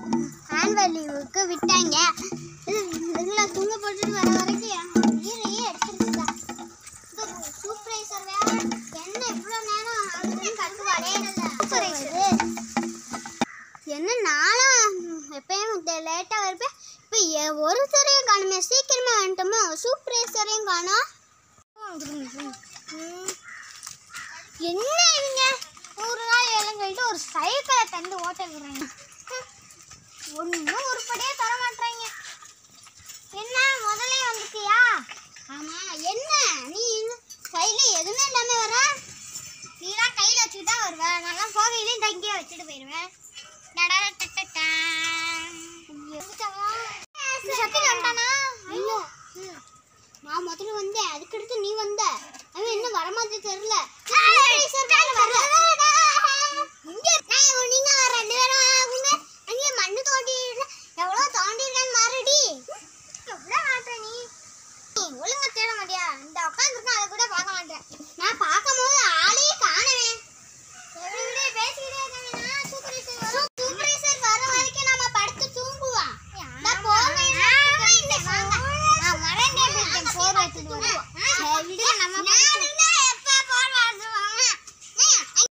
Annual லீவுக்கு விட்டாங்க. இதில் தூங்க போட்டுட்டு வர வரைக்கும் உயிரையே எடுத்துருச்சுடா. சூப்பர்வைசர் வேற என்ன இவ்வளோ நேரம் ஆகுதுன்னு கட்டுவாடே. சூப்பர்வைசர் என்ன நானும் எப்பயும் லேட்டாக இருப்பேன். இப்போ ஒருத்தரையும் காணுமே, சீக்கிரமே வந்துட்டோமோ. சூப்பர்வைசரையும் காணோம். என்ன இவங்க 100 நாள் வேலைன்னு சொல்லிட்டு ஒரு சைக்கிளை தந்து ஓட்டுறாங்க. ஒன்றும் உருப்படியே தர மாட்டாங்க. என்ன முதலே வந்துட்டியா? ஆமாம். என்ன நீ கையில் எதுவுமே இல்லாமல் வர? நீலாம் கையில் வச்சுக்கிட்டா வருவேன். நான்லாம் போகையிலையும் தங்கியே வச்சுட்டு போயிடுவேன். சத்தி வந்துட்டானா? இல்லை, நான் முதல்ல வந்தேன். அதுக்கடுத்து நீ வந்த. அவன் இன்னும் வர மாதிரி தெரியல. நீங்க வர 2 பேரும் ஆகுங்க. அங்கே மண்ணு தோண்டி எவ்வளோ தோண்டிருக்கான்னு மாறுடி. எவ்வளோ மாட்ட நீ ஒழுங்கா தேட மாட்டியா? இந்த உட்காந்துருக்கேன், அதை கூட பார்க்க மாட்டேன். நான் பார்க்கும் போது ஆளையே காணவேன். பேசிக்கிட்டே இருக்கேன். சூப்பர்வைசர் வர வரைக்கும் நம்ம படுத்து தூங்குவோம். போர்வை